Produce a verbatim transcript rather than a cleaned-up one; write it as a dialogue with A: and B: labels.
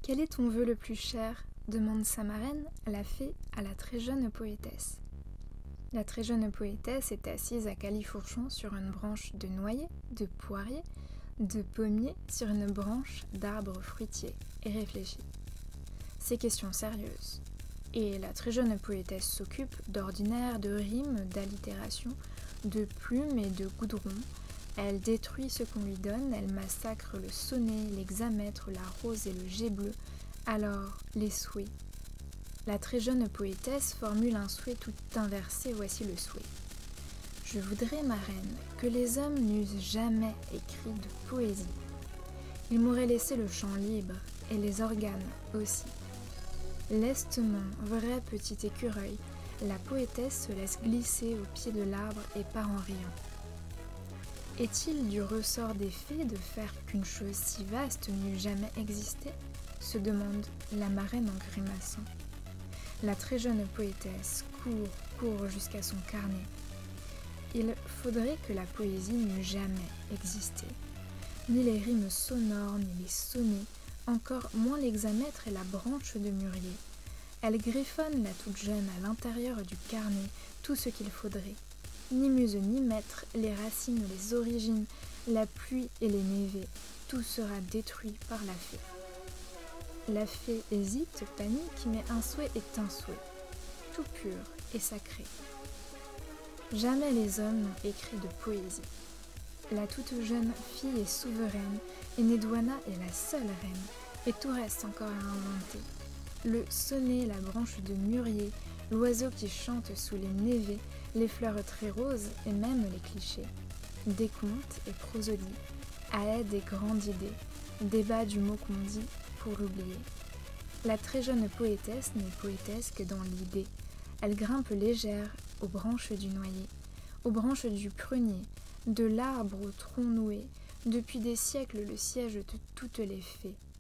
A: Quel est ton vœu le plus cher ? Demande sa marraine, la fée, à la très jeune poétesse. La très jeune poétesse est assise à califourchon sur une branche de noyer, de poirier, de pommier, sur une branche d'arbre fruitier, et réfléchit. C'est question sérieuse. Et la très jeune poétesse s'occupe d'ordinaire de rimes, d'allitération, de plumes et de goudron. Elle détruit ce qu'on lui donne, elle massacre le sonnet, l'hexamètre, la rose et le jet bleu. Alors, les souhaits. La très jeune poétesse formule un souhait tout inversé, voici le souhait. Je voudrais, ma reine, que les hommes n'eussent jamais écrit de poésie. Ils m'auraient laissé le champ libre, et les organes aussi. Lestement, vrai petit écureuil, la poétesse se laisse glisser au pied de l'arbre et part en riant. Est-il du ressort des fées de faire qu'une chose si vaste n'eût jamais existé ? Se demande la marraine en grimaçant. La très jeune poétesse court, court jusqu'à son carnet. Il faudrait que la poésie n'eût jamais existé. Ni les rimes sonores, ni les sonnets, encore moins l'hexamètre et la branche de mûrier. Elle griffonne la toute jeune à l'intérieur du carnet tout ce qu'il faudrait. Ni muse ni maître, les racines, les origines, la pluie et les névés, tout sera détruit par la fée. La fée hésite, panique, mais un souhait est un souhait, tout pur et sacré. Jamais les hommes n'ont écrit de poésie. La toute jeune fille est souveraine, et Nedouana est la seule reine, et tout reste encore à inventer. Le sonnet, la branche de mûrier, l'oiseau qui chante sous les névés, les fleurs très roses et même les clichés. Des contes et prosodies, à des grandes idées, débat du mot qu'on dit pour l'oublier. La très jeune poétesse n'est poétesse que dans l'idée. Elle grimpe légère aux branches du noyer, aux branches du prunier, de l'arbre au tronc noué. Depuis des siècles le siège de toutes les fées.